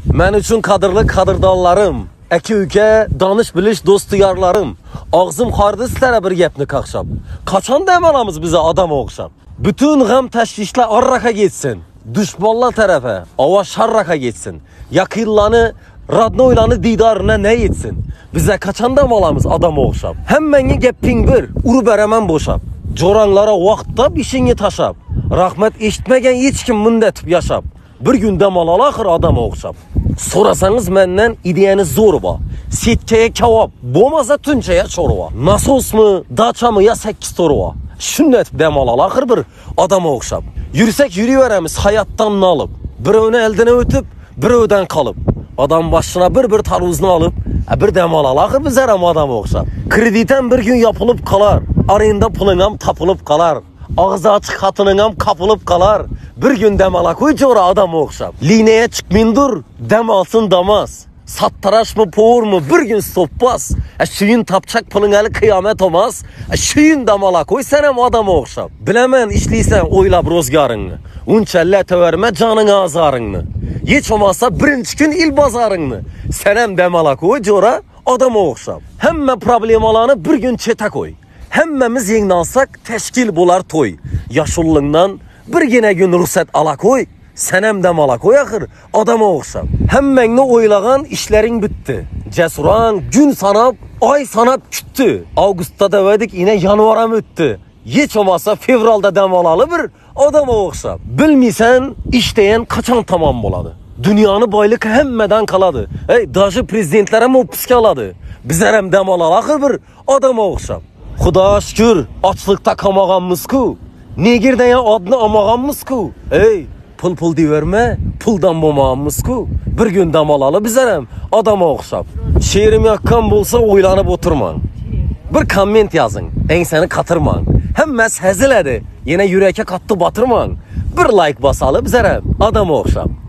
Men uchun qadrli qadrdonlarim, aka-uka, donish bilish do'stiyarlarim, og'zim qardi sizlarga bir gapni qaqshab. Qachon dam olamiz biza odam o'xshab? Bütün g'am tashvishlar orraqa ketsin. Dushmonlar tarafa, ovoz sharraqa ketsin. Yaqinlarni, radnoylarni didorina ne yetsin? Biza qachon dam olamiz odam o'xshab? Hammanga gaping bir, urib beraman bo'shab. Jo'ranglara vaqtda ishingni tashab. Rahmat eshitmagan hech kim bunda tib yashab. Bir gün dam olal axir odam o'xshab. So'rasangiz mendan ideyaniz zo'r bor. Setkaya kavob, bo'lmasa tunchaya chorva. Nasosmi, dachami ya 8 torva. Shunday dam olal axir bir odam o'xshab. Yursak yuraveramiz hayotdan nolib. Birovni eldan o'tib, birovdan qolib. Odam boshına bir taruzni olib, bir dam olal axir bizlar ham odam o'xshab. Kreditan bir gün yopilib qolar, arenda puling ham topilib qolar. Ağzı açık xatının ham kapılıp qalar. Bir gün dam ala qo'y jo'ra odam o'xshab. Liniyaya chiqmin dur, dam olsin damas. Sattarashmi, po'rmi bir gün stoppas. Shuyin tapchak puling hali qiyomat olmas. Shuyin dam ala qo'y sen ham odam o'xshab. Bilaman ishlaysan o'ylab ro'zgaringni. Uncha lataverma joning azoringni. Hech olmasa birinchi kun il bozoringni. Sen ham dam ala qo'y jo'ra odam o'xshab. Hamma problemalarni bir gün cheta qo'y. Hemmemiz yengni alsak teşkil bo'lar to'y. Yoshullig'dan birgina gün ruxsat ala qo'y. Sen ham dam ala qo'y axir odam o'xshab. Hammangni o'ylagan ishlaring bitdi. Jasurang gün sanab, oy sanab kutdi. Avgustda davadik, yine yanvar ham o'tdi. Hech olmasa fevralda dam olalı bir odam o'xshab. Bilmaysan, ishtayan qachon tamom bo'ladi? Dunyoni boylik hammadan qoladi. Daji prezidentlar ham o'pishga oladi. Bizlar ham dam olal axir bir odam o'xshab. Xudo shukr, ochliqda qolmaganmiz-ku. Negirdan ya odni olmaganmiz-ku. Pul deverme, puldan bo'lmaganmiz-ku. Bir gün dam olalı bizlar ham odam o'xshab. She'rim yoqqan bo'lsa o'ylanib o'tirmang. Bir komment yozing, engsani qatirmang. Hammasi hazil edi. Yana yurakka qattiq botirmang. Bir like bosalı bizlar ham odam o'xshab.